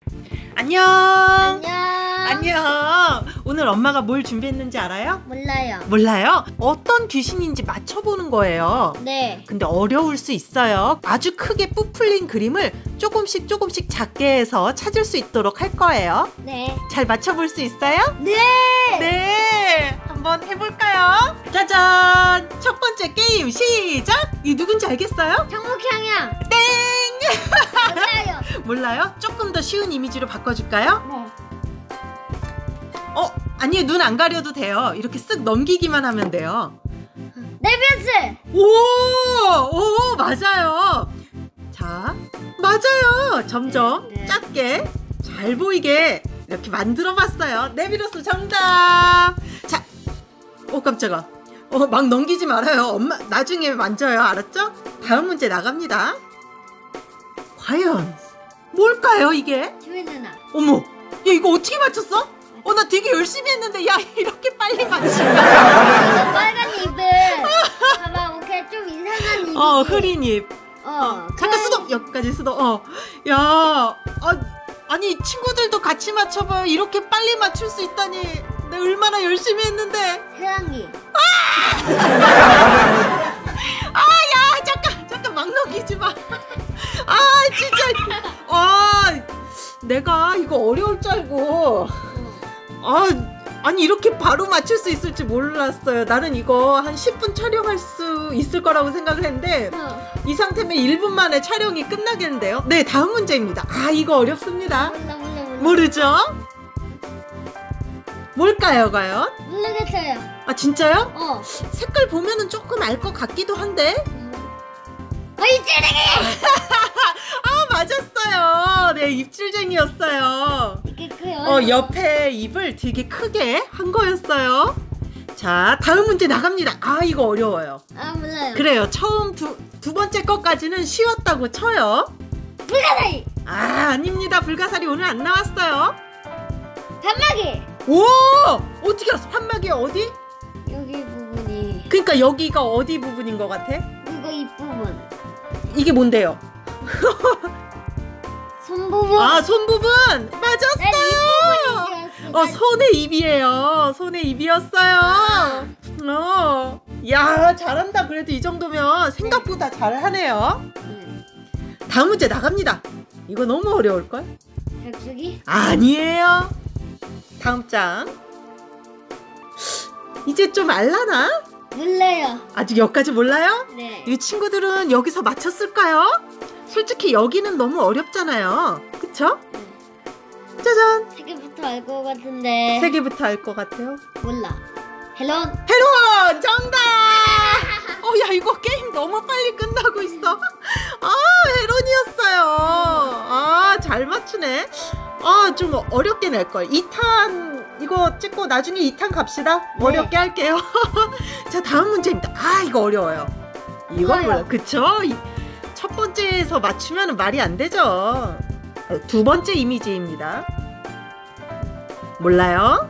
안녕. 안녕. 안녕. 오늘 엄마가 뭘 준비했는지 알아요? 몰라요. 몰라요? 어떤 귀신인지 맞춰보는 거예요. 네. 근데 어려울 수 있어요. 아주 크게 부풀린 그림을 조금씩 작게 해서 찾을 수 있도록 할 거예요. 네. 잘 맞춰볼 수 있어요? 네. 네. 한번 해볼까요? 짜잔. 첫 번째 게임 시작. 이 누군지 알겠어요? 청국향이야. 땡. 몰라요. 몰라요? 조금 더 쉬운 이미지로 바꿔줄까요? 네. 아니요, 눈 안 가려도 돼요. 이렇게 쓱 넘기기만 하면 돼요. 네비우스. 오, 맞아요. 자, 맞아요. 점점 네. 작게 잘 보이게 이렇게 만들어봤어요. 네비루스 정답. 자, 깜짝아. 막 넘기지 말아요. 엄마 나중에 만져요. 알았죠? 다음 문제 나갑니다. 과연 뭘까요, 이게? 주인 누나. 어머, 야, 이거 어떻게 맞췄어? 나 되게 열심히 했는데, 야, 이렇게 빨리 맞추면. 빨간 입을. 봐봐, 이렇게 좀 이상한 입이. 흐린 입. 잠깐 수도. 여기까지 수도. 야, 아니 친구들도 같이 맞춰봐요. 이렇게 빨리 맞출 수 있다니. 내가 얼마나 열심히 했는데. 태양이. 야, 잠깐 막 넘기지 마. 진짜. 내가 이거 어려울 줄 알고. 아니 이렇게 바로 맞출 수 있을지 몰랐어요. 나는 이거 한 10분 촬영할 수 있을 거라고 생각을 했는데 이 상태면 1분 만에 촬영이 끝나겠는데요. 네, 다음 문제입니다. 이거 어렵습니다. 몰라. 모르죠? 뭘까요, 과연? 모르겠어요. 진짜요? 색깔 보면은 조금 알 것 같기도 한데. 찌르기. 맞았어요. 네, 입질쟁이였어요. 이게 그요. 옆에 입을 되게 크게 한 거였어요. 자, 다음 문제 나갑니다. 이거 어려워요. 몰라요. 그래요. 처음 두 번째 것까지는 쉬웠다고 쳐요. 불가사리. 아닙니다. 불가사리 오늘 안 나왔어요. 단마기. 오! 어떻게 알았어? 판막이 어디? 여기 부분이. 그러니까 여기가 어디 부분인 것 같아? 이거 이 부분. 이게 뭔데요? 손 부분. 손 부분! 맞았어요! 손의 입이에요. 손의 입이었어요. 야, 잘한다. 그래도 이 정도면 생각보다 잘하네요. 다음 문제 나갑니다. 이거 너무 어려울걸? 벽수기? 아니에요. 다음 장. 이제 좀 알라나? 몰라요. 아직 여기까지 몰라요? 네. 이 친구들은 여기서 맞췄을까요? 솔직히 여기는 너무 어렵잖아요. 그쵸? 짜잔! 세 개부터 알 것 같은데. 세 개부터 알 것 같아요. 몰라. 헬론. 헤론! 정답! 야, 이거 게임 너무 빨리 끝나고 있어. 헤론이었어요. 잘 맞추네. 좀 어렵게 낼걸. 2탄 이거 찍고 나중에 2탄 갑시다. 네. 어렵게 할게요. 자, 다음 문제입니다. 이거 어려워요. 이건 몰라. 그쵸? 첫 번째에서 맞추면 말이 안 되죠. 두 번째 이미지입니다. 몰라요?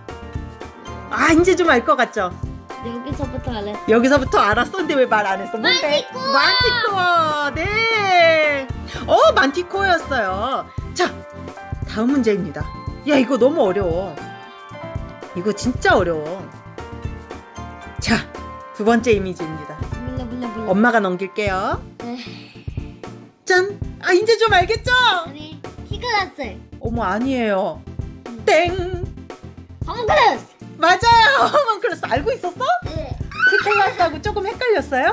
이제 좀 알 것 같죠? 여기서부터 알았어. 여기서부터 알았었는데 왜 말 안 했어? 뭔데? 만티코어! 네! 만티코어였어요. 자, 다음 문제입니다. 야, 이거 너무 어려워. 이거 진짜 어려워. 자, 두 번째 이미지입니다. 몰라. 엄마가 넘길게요. 네. 짠! 이제 좀 알겠죠? 아니, 히글라스. 어머, 아니에요. 땡! 홈클러스. 맞아요! 홈클러스 알고 있었어? 네. 히클라스하고 조금 헷갈렸어요?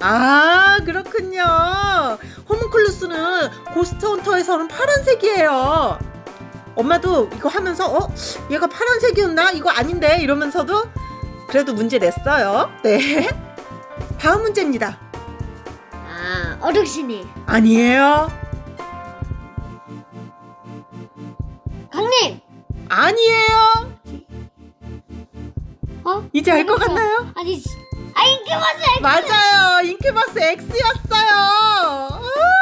그렇군요. 호문클루스는 고스트 헌터에서는 파란색이에요. 엄마도 이거 하면서 얘가 파란색이었나? 이거 아닌데? 이러면서도 그래도 문제 냈어요. 네. 다음 문제입니다. 어둑신이. 아니에요. 강림. 아니에요. 이제 알 것 같나요? 아니, 인큐버스. 맞아요. 인큐버스 X였어요.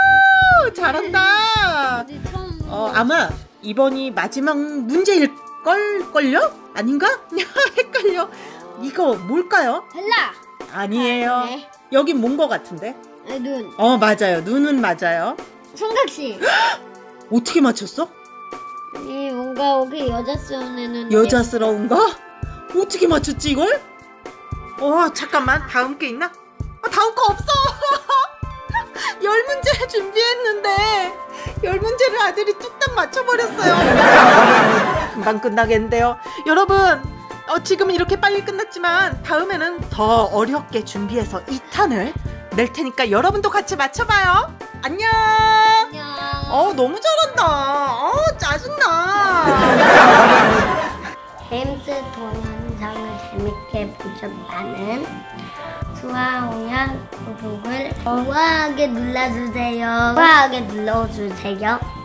잘한다. 아마 이번이 마지막 문제일걸요? 아닌가? 헷갈려. 이거 뭘까요? 벨라. 아니에요. 네. 여긴 뭔 거 같은데? 눈. 맞아요. 눈은 맞아요. 총각시. 어떻게 맞췄어? 아니 뭔가 오케이 여자스러운 애는 여자스러운가? 어떻게 맞췄지 이걸? 잠깐만, 다음 게 있나? 다음 거 없어. 10문제 준비했는데 10문제를 아들이 뚝딱 맞춰버렸어요. 금방 끝나겠는데요. 여러분, 지금은 이렇게 빨리 끝났지만 다음에는 더 어렵게 준비해서 2탄을 낼 테니까 여러분도 같이 맞춰봐요. 안녕. 안녕. 너무 잘한다. 짜증나. 햄스 동영상을 재밌게 보셨다는 수아홍양 구독을 우아하게 눌러주세요. 우아하게 눌러주세요.